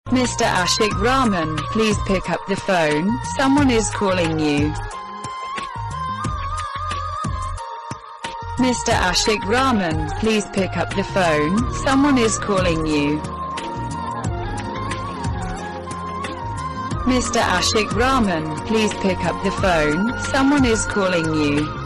Mr. Ashik Rahman, please pick up the phone, someone is calling you. Mr. Ashik Rahman, please pick up the phone, someone is calling you. Mr. Ashik Rahman, please pick up the phone, someone is calling you.